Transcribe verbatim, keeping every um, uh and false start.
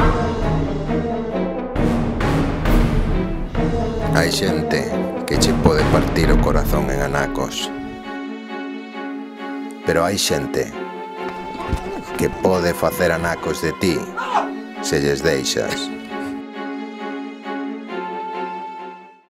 Hai xente que che pode partir o corazón en anacos, pero hai xente que pode facer anacos de ti se lles deixas.